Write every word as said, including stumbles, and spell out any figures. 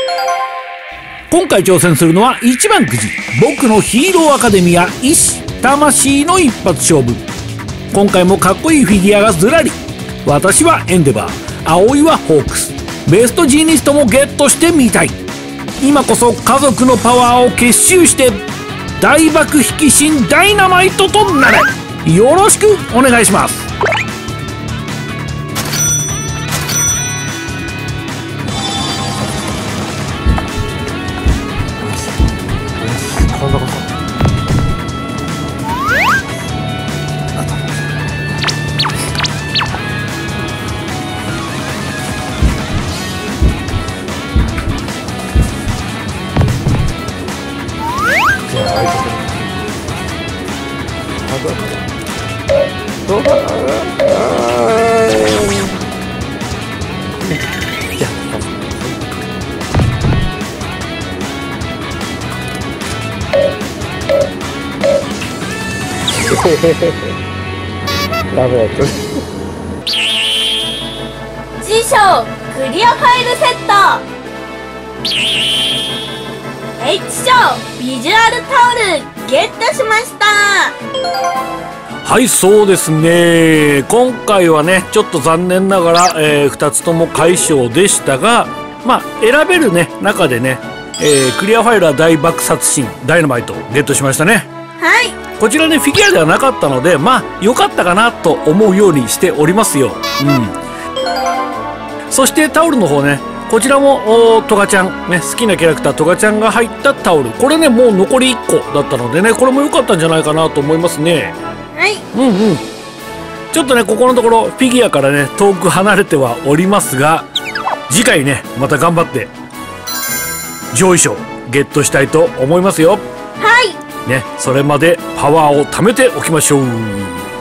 今回挑戦するのはいちばんくじ僕のヒーローアカデミア意志魂の一発勝負。今回もかっこいいフィギュアがずらり。私はエンデバー、葵はホークス、ベストジーニストもゲットしてみたい。今こそ家族のパワーを結集して大爆引き新ダイナマイトとなれ。よろしくお願いします。 ダメやった。 辞書クリアファイルセット H 賞ビジュアルタオルゲットしました。 はい、そうですね。今回はねちょっと残念ながら、えー、ふたつとも快勝でしたが、まあ選べるね中でね、えー、クリアファイルは大爆殺神ダイナマイトゲットしましたね。 はい、 こちらねフィギュアではなかったので、まあ良かったかなと思うようにしておりますよ。うん。そしてタオルの方ね、こちらもトガちゃんね、好きなキャラクタートガちゃんが入ったタオル、これねもう残りいっこだったのでね、これも良かったんじゃないかなと思いますね。 はい。 うんうん。ちょっとねここのところフィギュアからね遠く離れてはおりますが、次回ねまた頑張って上位賞ゲットしたいと思いますよ。 はい。 ね、それまでパワーを貯めておきましょう。